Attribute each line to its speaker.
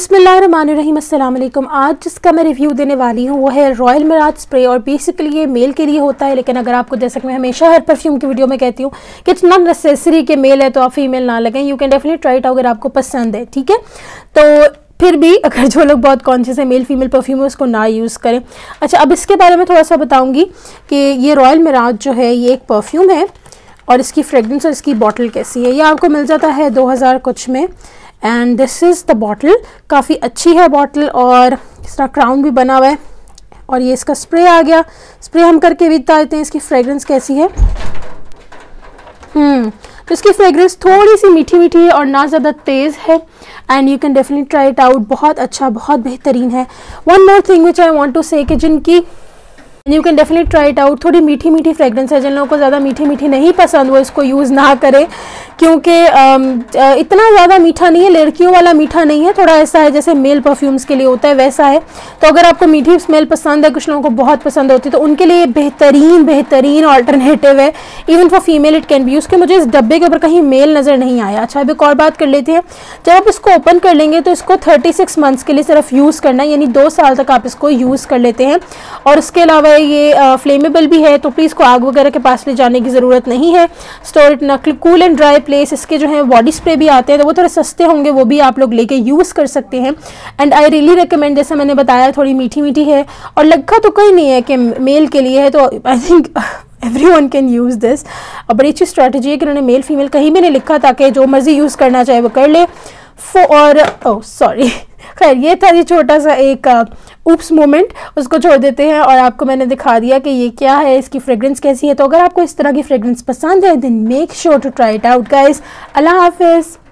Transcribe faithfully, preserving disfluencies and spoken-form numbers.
Speaker 1: बिस्मिल्लाहिर्रहमानिर्रहीम, अस्सलाम वालेकुम। आज जिसका मैं रिव्यू देने वाली हूँ वो है रॉयल मिराज स्प्रे। और बेसिकली ये मेल के लिए होता है, लेकिन अगर आपको, जैसा कि मैं हमेशा हर परफ्यूम की वीडियो में कहती हूँ कि इट्स नॉट नेसेसरी कि मेल है तो आप फीमेल ना लगें। You can definitely try it अगर आपको पसंद है, ठीक है। तो फिर भी अगर जो लोग बहुत कॉन्शियस है मेल फीमेल परफ्यूम है उसको ना यूज़ करें। अच्छा, अब इसके बारे में थोड़ा सा बताऊँगी कि ये रॉयल मिराज जो है ये एक परफ्यूम है और इसकी फ्रेगरेंस और इसकी बॉटल कैसी है। ये आपको मिल जाता है दो हज़ार कुछ में। And this is the bottle, काफ़ी अच्छी है बॉटल और इस तरह क्राउन भी बना हुआ है। और ये इसका स्प्रे आ गया। स्प्रे हम करके भी बता देते हैं इसकी फ्रेगरेंस कैसी है। हम्म तो इसकी फ्रेगरेंस थोड़ी सी मीठी मीठी है और ना ज़्यादा तेज़ है। And you can definitely try it out, बहुत अच्छा, बहुत बेहतरीन है। One more thing which I want to say कि जिनकी you can definitely try it out, थोड़ी मीठी मीठी फ्रेगरेंस है, जिन लोगों को ज़्यादा मीठी मीठी नहीं पसंद वो इसको यूज़ ना करें, क्योंकि इतना ज़्यादा मीठा नहीं है, लड़कियों वाला मीठा नहीं है, थोड़ा ऐसा है जैसे मेल परफ्यूम्स के लिए होता है वैसा है। तो अगर आपको मीठी स्मेल पसंद है, कुछ लोगों को बहुत पसंद होती है, तो उनके लिए बेहतरीन बेहतरीन ऑल्टरनेटिव है। Even for female it can be use. के मुझे इस डब्बे के ऊपर कहीं मेल नज़र नहीं आया। अच्छा, अब एक और बात कर लेते हैं। जब आप इसको ओपन कर लेंगे तो इसको थर्टी सिक्स मंथ्स के लिए सिर्फ यूज़ करना है, यानी दो साल तक आप इसको यूज़ कर लेते हैं। और इसके अलावा ये फ्लेमेबल भी है, तो प्लीज़ को आग वगैरह के पास ले जाने की ज़रूरत नहीं है। Store it in a cool and dry place. इसके जो है बॉडी स्प्रे भी आते हैं तो वो थोड़े सस्ते होंगे, वो भी आप लोग लेके यूज़ कर सकते हैं। एंड आई रियली रिकमेंड, जैसे मैंने बताया थोड़ी मीठी मीठी है और लिखा तो कहीं नहीं है कि मेल के लिए है, तो I think everyone can use this. और बड़ी अच्छी स्ट्रैटेजी है कि उन्होंने मेल फीमेल कहीं भी नहीं लिखा ताकि जो मर्जी यूज़ करना चाहे वो कर ले। और ओह सॉरी, खैर ये था ये छोटा सा एक ऊप्स मोमेंट, उसको छोड़ देते हैं। और आपको मैंने दिखा दिया कि ये क्या है, इसकी फ्रेगरेंस कैसी है। तो अगर आपको इस तरह की फ्रेगरेंस पसंद है then make sure to try it out guys. Allah हाफिज़।